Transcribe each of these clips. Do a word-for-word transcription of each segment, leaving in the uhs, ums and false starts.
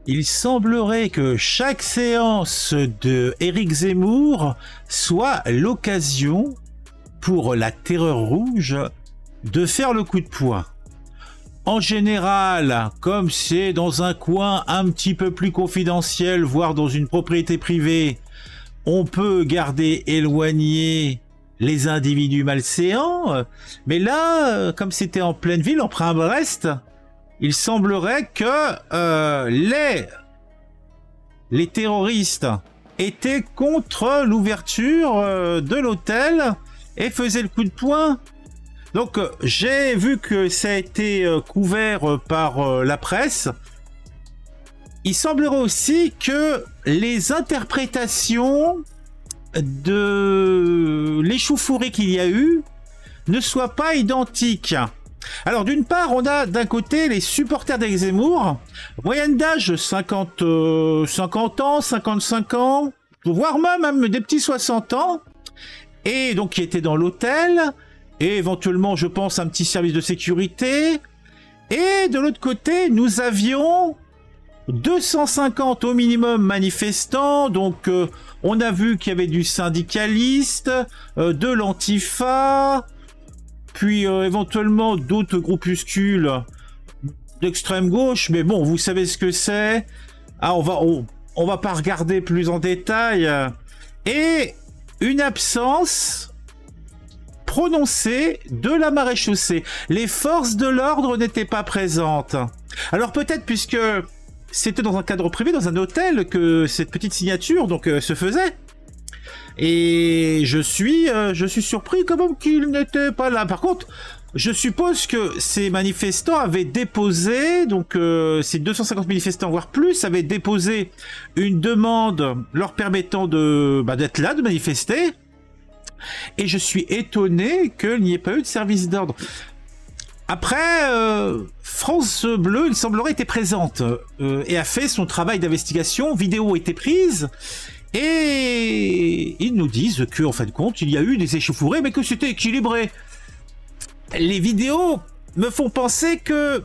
il semblerait que chaque séance de Éric Zemmour soit l'occasion pour la Terreur rouge de faire le coup de poing. En général, comme c'est dans un coin un petit peu plus confidentiel, voire dans une propriété privée, on peut garder éloignés les individus malséants. Mais là, comme c'était en pleine ville, en plein Brest, il semblerait que euh, les, les terroristes étaient contre l'ouverture euh, de l'hôtel et faisaient le coup de poing. Donc euh, j'ai vu que ça a été euh, couvert euh, par euh, la presse. Il semblerait aussi que les interprétations de l'échauffourée qu'il y a eu ne soient pas identiques. Alors d'une part, on a d'un côté les supporters d'Éric Zemmour, moyenne d'âge cinquante, euh, cinquante ans, cinquante-cinq ans, voire même, même des petits soixante ans, et donc qui étaient dans l'hôtel, et éventuellement, je pense, un petit service de sécurité. Et de l'autre côté, nous avions deux cent cinquante au minimum manifestants, donc euh, on a vu qu'il y avait du syndicaliste, euh, de l'Antifa, puis euh, éventuellement d'autres groupuscules d'extrême gauche, mais bon, vous savez ce que c'est. Ah, on va, on, on va pas regarder plus en détail. Et une absence prononcée de la maréchaussée. Les forces de l'ordre n'étaient pas présentes. Alors peut-être puisque c'était dans un cadre privé, dans un hôtel, que cette petite signature donc euh, se faisait. Et je suis, euh, je suis surpris quand même qu'il n'était pas là. Par contre, je suppose que ces manifestants avaient déposé, donc euh, ces deux cent cinquante manifestants, voire plus, avaient déposé une demande leur permettant de bah, d'être là, de manifester. Et je suis étonné qu'il n'y ait pas eu de service d'ordre. Après, euh, France Bleu, il semblerait, était présente euh, et a fait son travail d'investigation. Vidéo a été prise. Et ils nous disent qu'en fin de compte, il y a eu des échauffourées, mais que c'était équilibré. Les vidéos me font penser que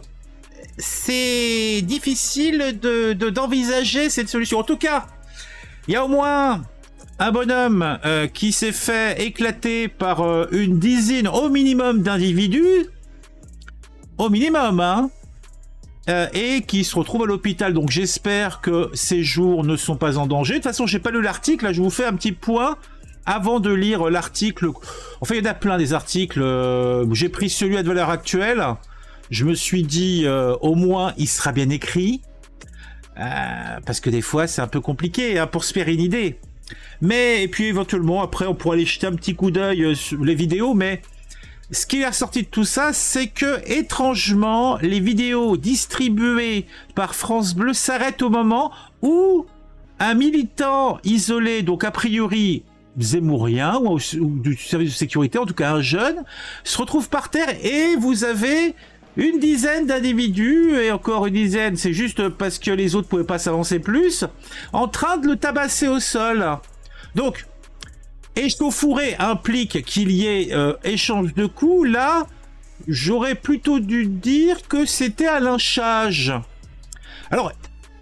c'est difficile de, de, d'envisager cette solution. En tout cas, il y a au moins un bonhomme euh, qui s'est fait éclater par euh, une dizaine au minimum d'individus. Au minimum, hein. Euh, et qui se retrouve à l'hôpital. Donc j'espère que ces jours ne sont pas en danger. De toute façon, j'ai pas lu l'article. Là, je vous fais un petit point avant de lire l'article. Enfin, il y en a plein des articles. Euh, j'ai pris celui à de valeur actuelle. Je me suis dit, euh, au moins, il sera bien écrit. Euh, parce que des fois, c'est un peu compliqué hein, pour se faire une idée. Mais, et puis éventuellement, après, on pourra aller jeter un petit coup d'œil sur les vidéos. Mais ce qui est ressorti de tout ça, c'est que, étrangement, les vidéos distribuées par France Bleu s'arrêtent au moment où un militant isolé, donc a priori zémourien, ou, ou du service de sécurité, en tout cas un jeune, se retrouve par terre et vous avez une dizaine d'individus, et encore une dizaine, c'est juste parce que les autres ne pouvaient pas s'avancer plus, en train de le tabasser au sol. Donc, échauffourée implique qu'il y ait euh, échange de coups. Là, j'aurais plutôt dû dire que c'était un lynchage. Alors,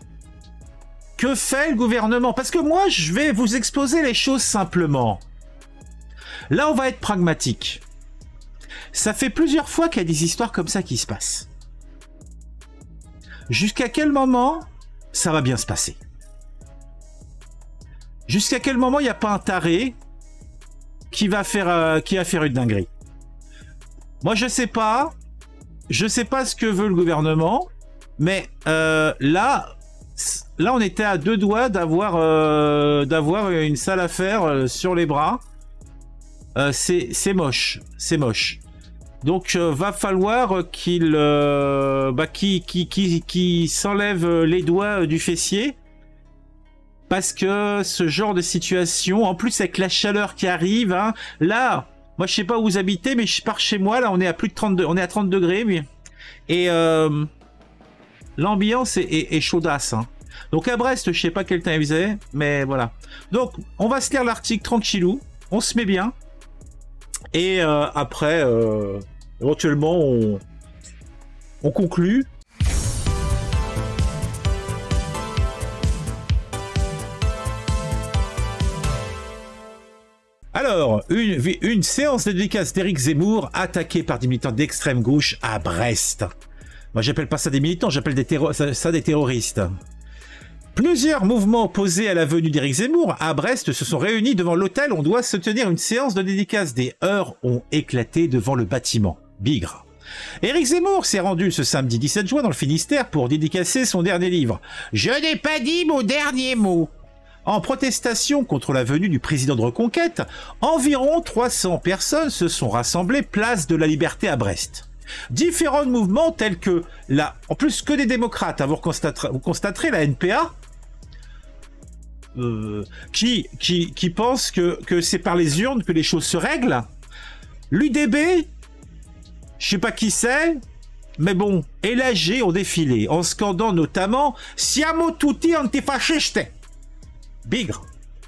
que fait le gouvernement? Parce que moi, je vais vous exposer les choses simplement. Là, on va être pragmatique. Ça fait plusieurs fois qu'il y a des histoires comme ça qui se passent. Jusqu'à quel moment ça va bien se passer? Jusqu'à quel moment il n'y a pas un taré qui va faire euh, qui va faire une dinguerie? Moi je sais pas, je sais pas ce que veut le gouvernement, mais euh, là, là on était à deux doigts d'avoir euh, d'avoir une sale affaire euh, sur les bras. Euh, c'est c'est moche, c'est moche. Donc euh, va falloir qu'il euh, bah, qu'il qu'il qu'il qu'il s'enlève les doigts du fessier. Parce que ce genre de situation, en plus avec la chaleur qui arrive, hein, là, moi je sais pas où vous habitez, mais je pars chez moi, là on est à plus de trente, on est à trente degrés, oui. Et euh, l'ambiance est, est, est chaudasse. Hein. Donc à Brest, je sais pas quel temps il faisait, mais voilà. Donc on va se lire l'article tranquillou, on se met bien, et euh, après, euh, éventuellement, on, on conclut. Alors, une, une séance de dédicace d'Éric Zemmour attaqué par des militants d'extrême gauche à Brest. Moi, j'appelle pas ça des militants, j'appelle ça, ça des terroristes. Plusieurs mouvements opposés à la venue d'Éric Zemmour à Brest se sont réunis devant l'hôtel où on doit se tenir une séance de dédicace. Des heurts ont éclaté devant le bâtiment. Bigre. Éric Zemmour s'est rendu ce samedi dix-sept juin dans le Finistère pour dédicacer son dernier livre. « Je n'ai pas dit mon dernier mot ». En protestation contre la venue du président de Reconquête, environ trois cents personnes se sont rassemblées place de la Liberté à Brest. Différents mouvements tels que la... En plus que des démocrates, hein, vous, constaterez, vous constaterez la N P A, euh, qui, qui, qui pense que, que c'est par les urnes que les choses se règlent. L'U D B, je sais pas qui c'est, mais bon, et l'A G ont défilé, en scandant notamment « Siamo tutti antifascisti ». Bigre.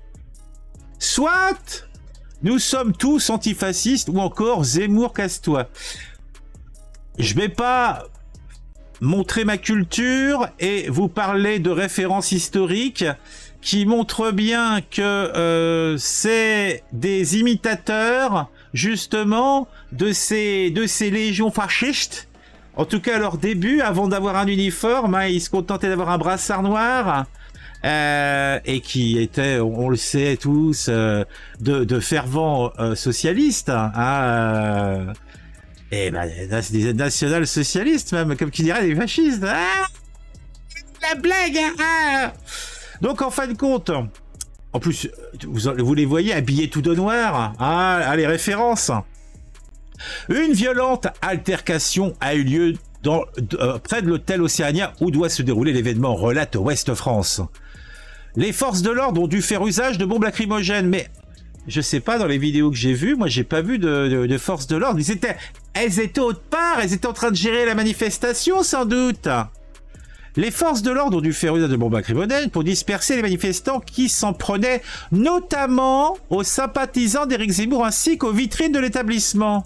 Soit nous sommes tous antifascistes ou encore Zemmour casse-toi. Je vais pas montrer ma culture et vous parler de références historiques qui montrent bien que euh, c'est des imitateurs justement de ces, de ces légions fascistes. En tout cas à leur début, avant d'avoir un uniforme, hein, ils se contentaient d'avoir un brassard noir. Euh, et qui étaient, on, on le sait tous, euh, de, de fervents euh, socialistes, hein, euh, et ben, des national-socialistes même, comme qui dirait des fascistes. Ah, la blague, hein. Donc en fin de compte, en plus, vous, vous les voyez habillés tout de noir. Ah, ah, les références. Une violente altercation a eu lieu dans, euh, près de l'hôtel Océania où doit se dérouler l'événement, relate Ouest France. Les forces de l'ordre ont dû faire usage de bombes lacrymogènes, mais je sais pas, dans les vidéos que j'ai vues, moi j'ai pas vu de, de, de forces de l'ordre. Ils étaient, elles étaient autre part, elles étaient en train de gérer la manifestation sans doute. Les forces de l'ordre ont dû faire usage de bombes lacrymogènes pour disperser les manifestants qui s'en prenaient notamment aux sympathisants d'Éric Zemmour ainsi qu'aux vitrines de l'établissement.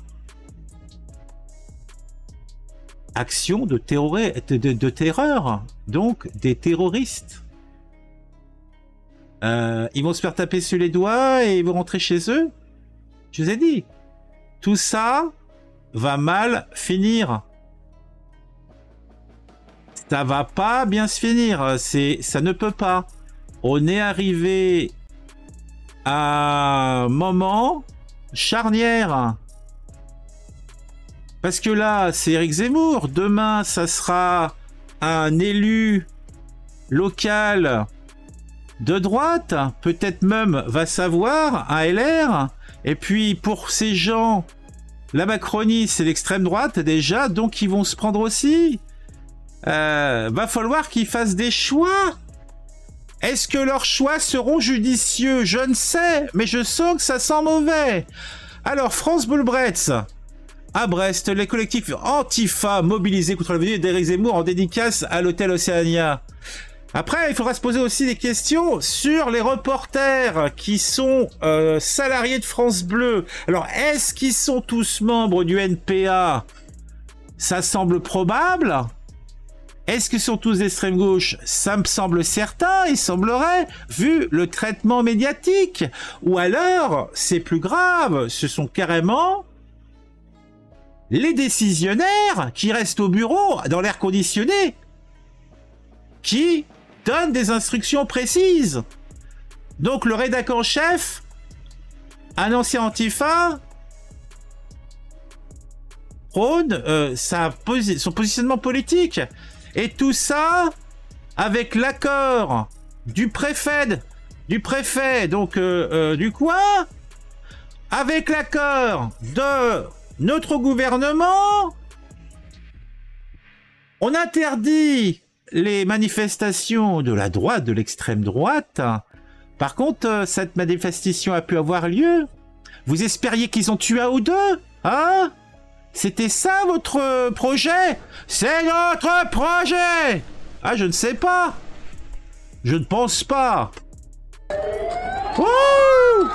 Action de, de, de, de terreur, donc des terroristes. Euh, ils vont se faire taper sur les doigts et ils vont rentrer chez eux. Je vous ai dit, tout ça va mal finir. Ça va pas bien se finir. C'est, ça ne peut pas. On est arrivé à un moment charnière. Parce que là, c'est Éric Zemmour. Demain, ça sera un élu local de droite, peut-être même, va savoir, un L R. Et puis, pour ces gens, la Macronie, c'est l'extrême droite, déjà, donc ils vont se prendre aussi. Euh, va falloir qu'ils fassent des choix. Est-ce que leurs choix seront judicieux? Je ne sais, mais je sens que ça sent mauvais. Alors, France Boulbretz. À Brest, les collectifs Antifa mobilisés contre la venue d'Éric Zemmour en dédicace à l'hôtel Océania. Après, il faudra se poser aussi des questions sur les reporters qui sont euh, salariés de France Bleu. Alors, est-ce qu'ils sont tous membres du N P A? Ça semble probable. Est-ce qu'ils sont tous d'extrême gauche? Ça me semble certain, il semblerait, vu le traitement médiatique. Ou alors, c'est plus grave, ce sont carrément les décisionnaires qui restent au bureau, dans l'air conditionné, qui donnent des instructions précises. Donc le rédac en chef, un ancien Antifa, prône euh, sa posi son positionnement politique. Et tout ça avec l'accord du préfet, du préfet, donc euh, euh, du coin, avec l'accord de notre gouvernement. On interdit les manifestations de la droite, de l'extrême droite. Par contre, cette manifestation a pu avoir lieu. Vous espériez qu'ils ont tué un ou deux, hein? C'était ça votre projet? C'est notre projet! Ah, je ne sais pas. Je ne pense pas. Wouh!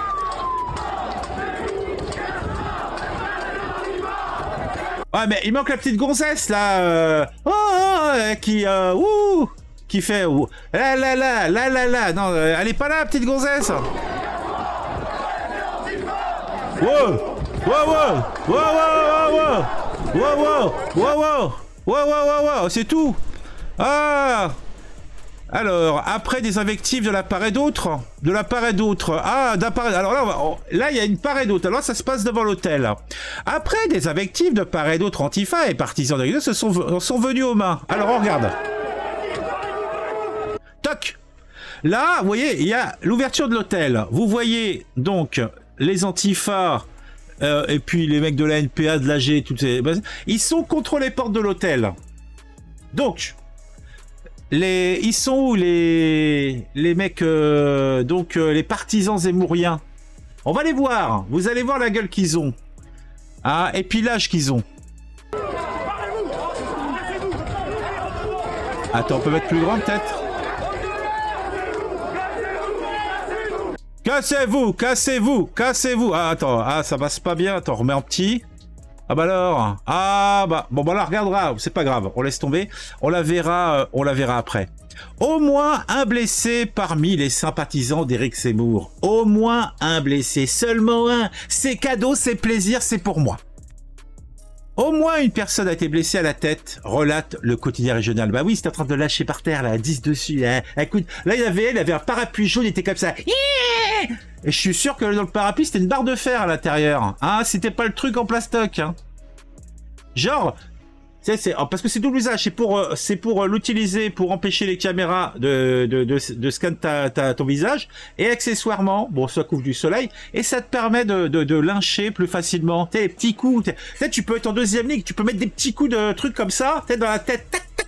Ouais, mais il manque la petite gonzesse, là, euh... oh, oh, qui, euh, ouh, qui fait, ouh, là, là, là, là, là, là, non, elle est pas là, la petite gonzesse. Wow! Wow! Wow! Wow! Wow! Wow! Wow! Wow! Wow! Wow! Wow! Wow! C'est tout! Ah! Alors, après des invectives de la part et d'autre, de la part et d'autre, ah, d'un part, alors là, on va, on, là, il y a une part et d'autre, alors ça se passe devant l'hôtel. Après des invectives de part et d'autre, Antifa et partisans de se sont, sont venus aux mains. Alors, on regarde. Toc! Là, vous voyez, il y a l'ouverture de l'hôtel. Vous voyez, donc, les Antifa, euh, et puis les mecs de la N P A, de l'A G, toutes ces... ils sont contre les portes de l'hôtel. Donc... Les, ils sont où les, les mecs, euh, donc euh, les partisans zémouriens? On va les voir. Vous allez voir la gueule qu'ils ont. Ah, et puis l'âge qu'ils ont. Attends, on peut mettre plus grand peut-être? Cassez-vous, cassez-vous, cassez-vous. Ah, attends, ah, ça passe pas bien. Attends, on remet en petit. Ah bah alors, ah bah, bon bah on la regardera, c'est pas grave, on laisse tomber, on la verra, euh, on la verra après. Au moins un blessé parmi les sympathisants d'Éric Zemmour. Au moins un blessé, seulement un. C'est cadeau, c'est plaisir, c'est pour moi. Au moins une personne a été blessée à la tête, relate le quotidien régional. Bah oui, c'était en train de lâcher par terre, là, dix dessus. Hein. Écoute, là, il y avait, il avait un parapluie jaune, il était comme ça. Et je suis sûr que dans le parapluie, c'était une barre de fer à l'intérieur. Hein, c'était pas le truc en plastoc. Hein. Genre, c'est, c'est, parce que c'est double usage, c'est pour, c'est pour l'utiliser pour empêcher les caméras de, de, de, de scanner ta, ta, ton visage. Et accessoirement, bon, ça couvre du soleil, et ça te permet de, de, de lyncher plus facilement. Tu sais, les petits coups, tu sais, tu peux être en deuxième ligue, tu peux mettre des petits coups de trucs comme ça, tu sais, dans la tête, tac, tac.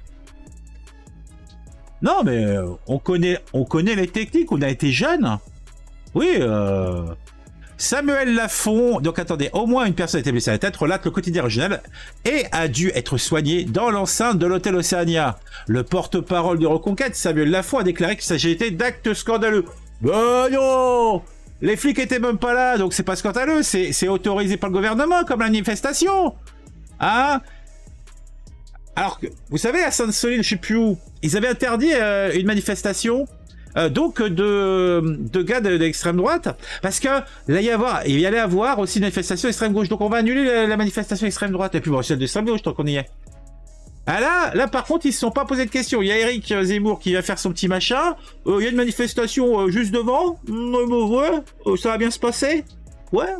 Non, mais euh, on connaît, on connaît les techniques, on a été jeunes. Oui, euh... Samuel Lafont, donc attendez, au moins une personne a été blessée à la tête, relate le quotidien régional et a dû être soigné dans l'enceinte de l'hôtel Océania. Le porte-parole de Reconquête, Samuel Lafont, a déclaré qu'il s'agissait d'actes scandaleux. Ben non! Les flics étaient même pas là, donc c'est pas scandaleux, c'est autorisé par le gouvernement comme la manifestation. Hein? Alors que, vous savez, à Sainte-Soline, je sais plus où, ils avaient interdit euh, une manifestation. Euh, donc de, de gars de, de l'extrême droite, parce que là il y avoir, il y allait avoir aussi une manifestation extrême gauche, donc on va annuler la, la manifestation extrême droite, et puis bon, celle d'extrême gauche tant qu'on y est. Ah là, là par contre ils se sont pas posé de questions. Il y a Éric Zemmour qui va faire son petit machin, euh, il y a une manifestation euh, juste devant, mmh, euh, ouais, euh, ça va bien se passer, ouais.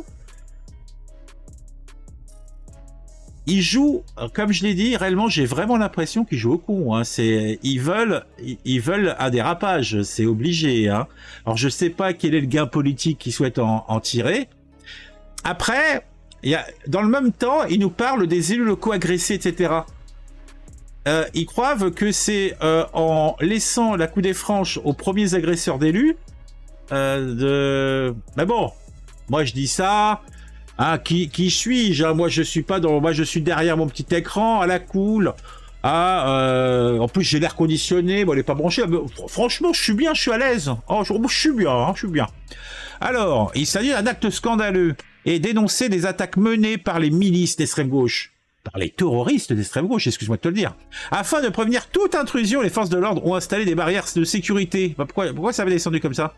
Ils jouent, comme je l'ai dit, réellement, j'ai vraiment l'impression qu'ils jouent au con. Hein. C'est, ils veulent, ils veulent un dérapage, c'est obligé. Hein. Alors, je sais pas quel est le gain politique qu'ils souhaitent en, en tirer. Après, il y a, dans le même temps, ils nous parlent des élus locaux agressés, et cetera. Euh, ils croient que c'est euh, en laissant la coudée franche aux premiers agresseurs d'élus. Euh, de... Mais bon, moi je dis ça. Ah, qui, qui suis-je? Moi, je suis pas dans. Moi, je suis derrière mon petit écran à la cool. Ah, euh, en plus, j'ai l'air conditionné. Bon, elle est pas branchée. Mais, franchement, je suis bien, je suis à l'aise. Oh, je, je suis bien, hein, je suis bien. Alors, il s'agit d'un acte scandaleux et dénoncer des attaques menées par les milices d'extrême gauche. Par les terroristes d'extrême gauche, excuse-moi de te le dire. Afin de prévenir toute intrusion, les forces de l'ordre ont installé des barrières de sécurité. Bah, pourquoi, pourquoi ça avait descendu comme ça?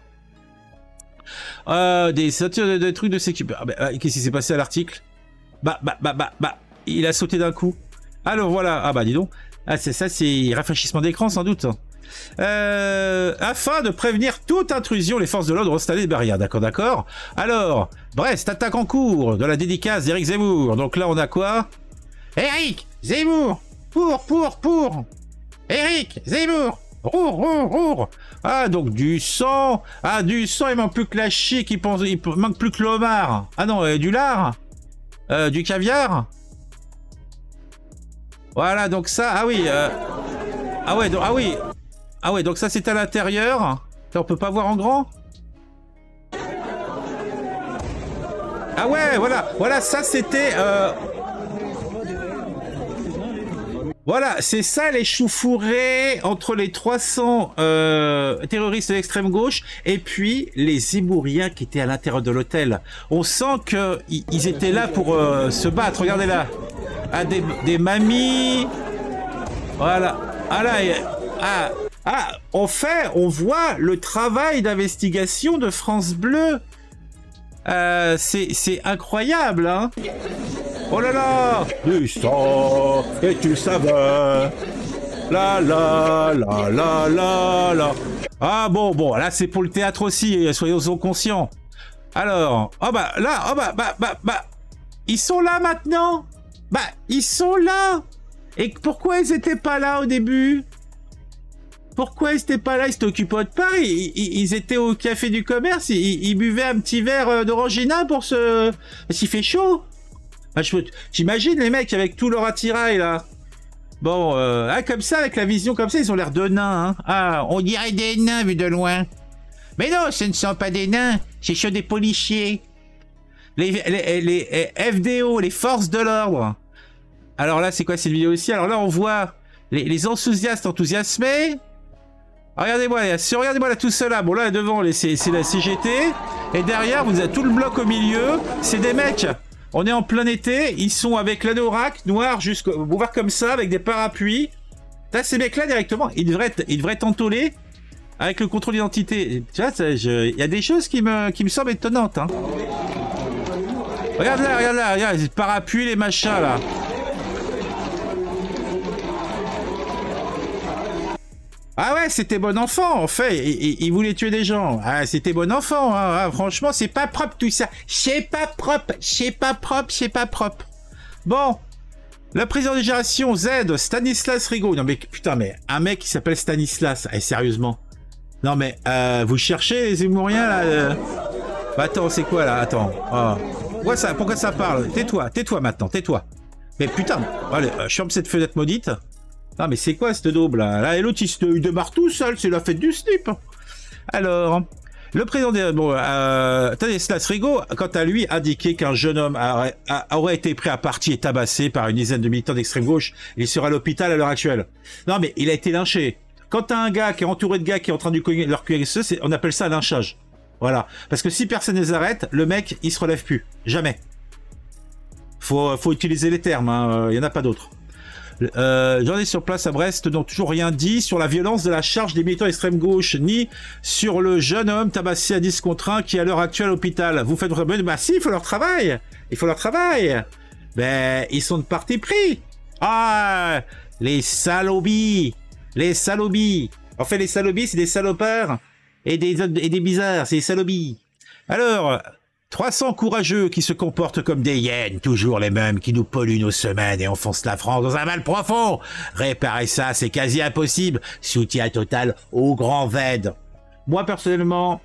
Euh, des, des, des trucs de sécurité. Ah, bah, qu'est-ce qui s'est passé à l'article? Bah, bah, bah, bah, bah, il a sauté d'un coup. Alors voilà, ah bah dis donc. Ah, c'est ça, c'est rafraîchissement d'écran sans doute. Euh, afin de prévenir toute intrusion, les forces de l'ordre ont installé des barrières. D'accord, d'accord. Alors, Brest, attaque en cours de la dédicace d'Éric Zemmour. Donc là, on a quoi? Éric Zemmour, pour, pour, pour. Éric Zemmour. Rour, rour, rour. Ah, donc du sang. Ah, du sang, il manque plus que la chic, il, pense, il manque plus que l'homard. Ah non, euh, du lard. Euh, du caviar. Voilà, donc ça, ah oui. Euh... Ah ouais, donc, ah oui. Ah ouais, donc ça c'est à l'intérieur. On peut pas voir en grand. Ah ouais, voilà, voilà, ça c'était... Euh... Voilà, c'est ça les choux fourrés entre les trois cents euh, terroristes de l'extrême gauche et puis les Zemmouriens qui étaient à l'intérieur de l'hôtel. On sent qu'ils étaient là pour euh, se battre, regardez là. Ah, des, des mamies. Voilà. Ah là, et, ah, ah, en fait, on voit le travail d'investigation de France Bleu. Euh, c'est incroyable, hein. Oh là là, du sang et tu savais. La la la la la la. Ah bon, bon, là c'est pour le théâtre aussi, soyons-en conscients. Alors, oh bah là, oh bah, bah, bah, bah, ils sont là maintenant. Bah, ils sont là. Et pourquoi ils étaient pas là au début? Pourquoi ils étaient pas là? Ils étaient occupés autre part. Ils, ils, ils étaient au café du commerce. Ils, ils buvaient un petit verre d'orangina pour se... Parce qu'il fait chaud. J'imagine les mecs avec tout leur attirail là. Bon, euh, ah, comme ça, avec la vision comme ça, ils ont l'air de nains. Hein. Ah, on dirait des nains vu de loin. Mais non, ce ne sont pas des nains. C'est chaud des policiers. Les, les, les, les F D O, les forces de l'ordre. Alors là, c'est quoi cette vidéo aussi? Alors là, on voit les, les enthousiastes enthousiasmés. Regardez-moi, regardez-moi là tout cela. Bon là devant, c'est la C G T. Et derrière, vous avez tout le bloc au milieu. C'est des mecs. On est en plein été. Ils sont avec l'anorak noir jusqu'au... Vous voir comme ça, avec des parapluies. Là, ces mecs-là, directement, ils devraient être, ils devraient être entôlés avec le contrôle d'identité. Tu vois, il y a des choses qui me, qui me semblent étonnantes. Hein. Regarde là, regarde là, regarde les parapluies, les machins là. Ah ouais, c'était bon enfant, en fait, il, il, il voulait tuer des gens. Ah, c'était bon enfant, hein. Ah, franchement, c'est pas propre tout ça. C'est pas propre, c'est pas propre, c'est pas propre. Bon, le président de génération Z, Stanislas Rigaud. Non mais putain, mais un mec qui s'appelle Stanislas, eh, sérieusement. Non mais, euh, vous cherchez les Zémouriens là euh... Bah attends, c'est quoi là? Attends. Oh. Pourquoi ça, pourquoi ça parle? Tais-toi, tais-toi maintenant, tais-toi. Mais putain, allez, euh, je ferme cette fenêtre maudite. Ah mais c'est quoi cette daube là? Là et l'autre il se démarre tout seul, c'est la fête du slip. Alors, le président des... Bon, euh, Stanislas Rigaud, quant à lui, indiqué qu'un jeune homme a, a, aurait été pris à partie et tabassé par une dizaine de militants d'extrême gauche. Il sera à l'hôpital à l'heure actuelle. Non mais il a été lynché. Quand t'as un gars qui est entouré de gars qui est en train de cogner leur Q S E, on appelle ça un lynchage. Voilà. Parce que si personne ne les arrête, le mec, il se relève plus. Jamais. Faut, faut utiliser les termes, hein. Il n'y en a pas d'autres. Euh, J'en ai sur place à Brest, n'ont toujours rien dit sur la violence de la charge des militants extrême gauche, ni sur le jeune homme tabassé à dix contre un qui est à l'heure actuelle à l'hôpital. Vous faites votre... Bah si, il faut leur travail. Il faut leur travail. Ben, ils sont de parti pris. Ah, les salobis. Les salobis. En fait, les salobis, c'est des salopards et des, et des bizarres, c'est des salobis. Alors... trois cents courageux qui se comportent comme des hyènes, toujours les mêmes, qui nous polluent nos semaines et enfoncent la France dans un mal profond. Réparer ça, c'est quasi impossible. Soutien total au grand V. Moi, personnellement,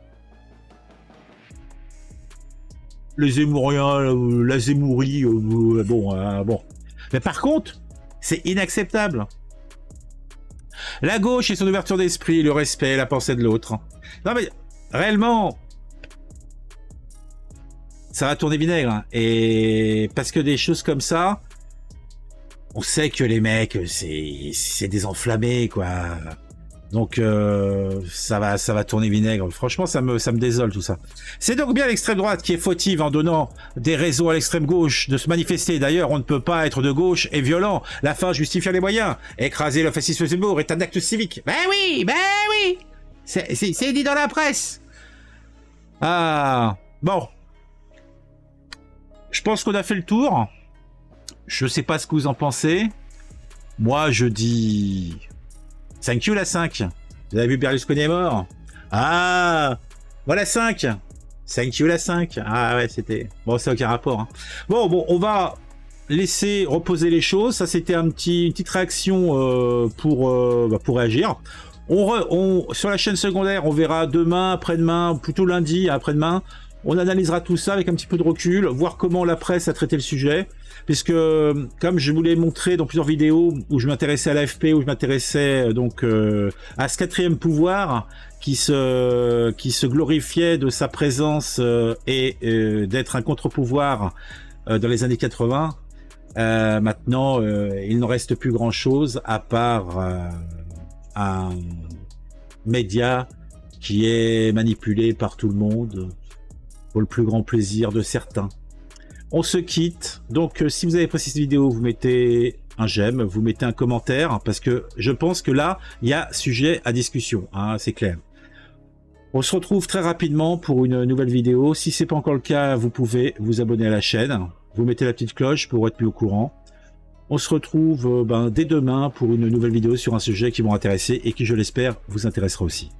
les Zémouriens, la Zémourie, euh, bon, euh, bon. Mais par contre, c'est inacceptable. La gauche et son ouverture d'esprit, le respect, la pensée de l'autre. Non mais, réellement... ça va tourner vinaigre. Hein. Et parce que des choses comme ça, on sait que les mecs, c'est des enflammés, quoi. Donc, euh, ça va ça va tourner vinaigre. Franchement, ça me, ça me désole, tout ça. C'est donc bien l'extrême droite qui est fautive en donnant des raisons à l'extrême gauche de se manifester. D'ailleurs, on ne peut pas être de gauche et violent. La fin justifie les moyens. Écraser le fascisme Zemmour est un acte civique. Ben oui, ben oui. C'est dit dans la presse. Ah, bon. Je pense qu'on a fait le tour. Je sais pas ce que vous en pensez. Moi, je dis... cinq you la cinq. Vous avez vu Berlusconi est mort? Ah, voilà cinq. cinq you la cinq. Ah ouais, c'était... Bon, c'est aucun rapport. Hein. Bon, bon, on va laisser reposer les choses. Ça, c'était un petit, une petite réaction euh, pour, euh, bah, pour réagir. On, re, on sur la chaîne secondaire, on verra demain, après-demain, plutôt lundi, après-demain. On analysera tout ça avec un petit peu de recul, voir comment la presse a traité le sujet, puisque comme je vous l'ai montré dans plusieurs vidéos où je m'intéressais à l'A F P, où je m'intéressais donc euh, à ce quatrième pouvoir qui se qui se glorifiait de sa présence euh, et euh, d'être un contre-pouvoir euh, dans les années quatre-vingt. Euh, maintenant, euh, il n'en reste plus grand-chose à part euh, un média qui est manipulé par tout le monde pour le plus grand plaisir de certains. On se quitte. Donc, euh, si vous avez apprécié cette vidéo, vous mettez un j'aime, vous mettez un commentaire, parce que je pense que là, il y a sujet à discussion, hein, c'est clair. On se retrouve très rapidement pour une nouvelle vidéo. Si c'est pas encore le cas, vous pouvez vous abonner à la chaîne. Vous mettez la petite cloche pour être mis au courant. On se retrouve euh, ben, dès demain pour une nouvelle vidéo sur un sujet qui vous intéresse et qui, je l'espère, vous intéressera aussi.